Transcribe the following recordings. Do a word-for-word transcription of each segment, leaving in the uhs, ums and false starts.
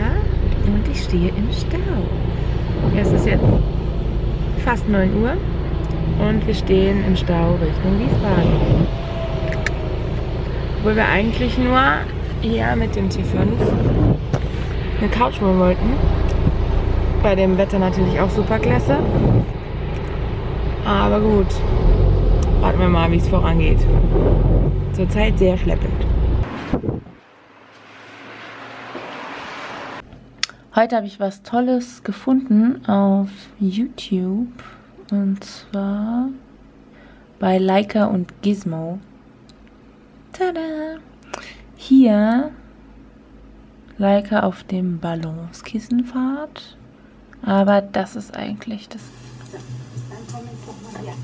und ich stehe im Stau. Es ist jetzt fast neun Uhr und wir stehen im Stau Richtung Wiesbaden. Obwohl wir eigentlich nur hier mit dem T fünf eine Couch holen wollten. Bei dem Wetter natürlich auch super klasse. Aber gut, warten wir mal, wie es vorangeht. Zurzeit sehr schleppend. Heute habe ich was Tolles gefunden auf YouTube. Und zwar bei Leica und Gizmo. Tada! Hier Leica auf dem Balancekissenpfad. Aber das ist eigentlich das. So, dann kommen wir jetzt nochmal her.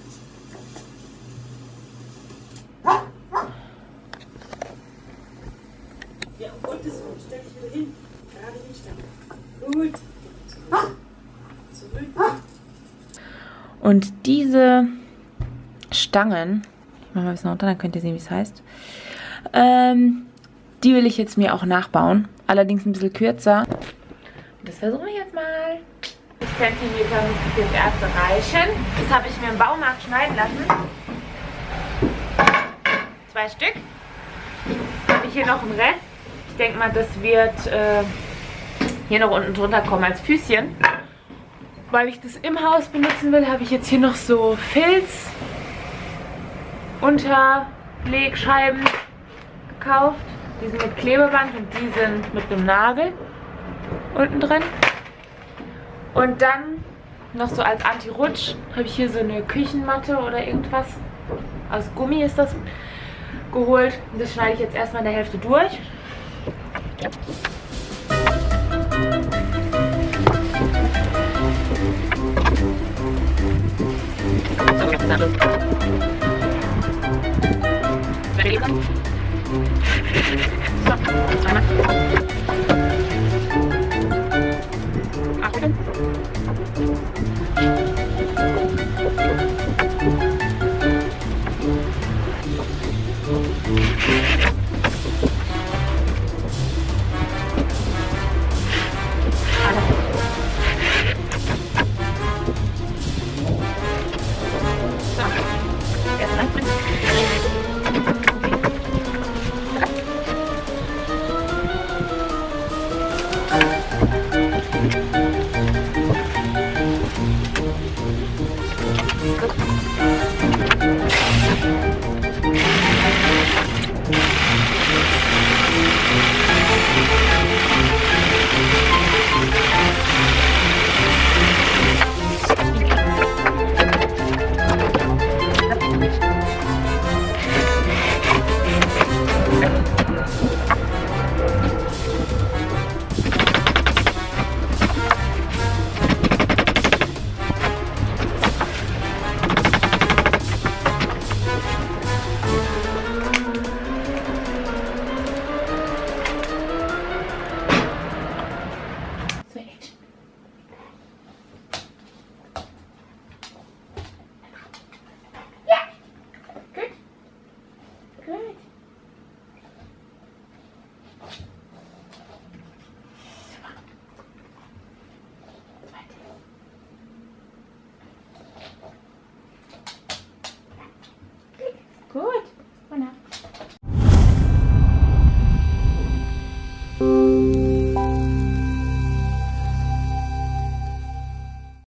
Ja, um Gottes Willen, stell dich wieder hin. Gerade hinstellen. Gut. Zurück. Und diese Stangen, ich mache mal ein bisschen runter, dann könnt ihr sehen, wie es heißt. Ähm, die will ich jetzt mir auch nachbauen. Allerdings ein bisschen kürzer. Das versuche ich jetzt mal. fünfzig Zentimeter müsste für das erste reichen. Das habe ich mir im Baumarkt schneiden lassen. Zwei Stück. Habe ich hier noch einen Rest. Ich denke mal, das wird äh, hier noch unten drunter kommen als Füßchen. Weil ich das im Haus benutzen will, habe ich jetzt hier noch so Filz Unterlegscheiben gekauft. Die sind mit Klebeband und die sind mit einem Nagel unten drin. Und dann noch so als Anti-Rutsch habe ich hier so eine Küchenmatte oder irgendwas. Aus Gummi ist das geholt. Das schneide ich jetzt erstmal in der Hälfte durch. So, einmal.